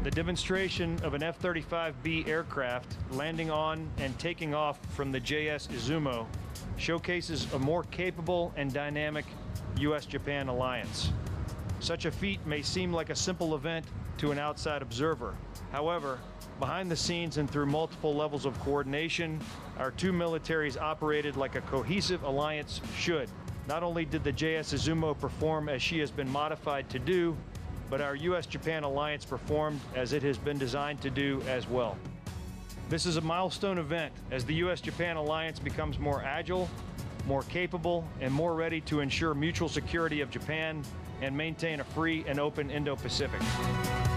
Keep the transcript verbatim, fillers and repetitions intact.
The demonstration of an F thirty-five B aircraft landing on and taking off from the J S Izumo showcases a more capable and dynamic U S Japan alliance. Such a feat may seem like a simple event to an outside observer. However, behind the scenes and through multiple levels of coordination, our two militaries operated like a cohesive alliance should. Not only did the J S Izumo perform as she has been modified to do, but our U S Japan alliance performed as it has been designed to do as well. This is a milestone event as the U S Japan alliance becomes more agile, more capable, and more ready to ensure mutual security of Japan and maintain a free and open Indo-Pacific.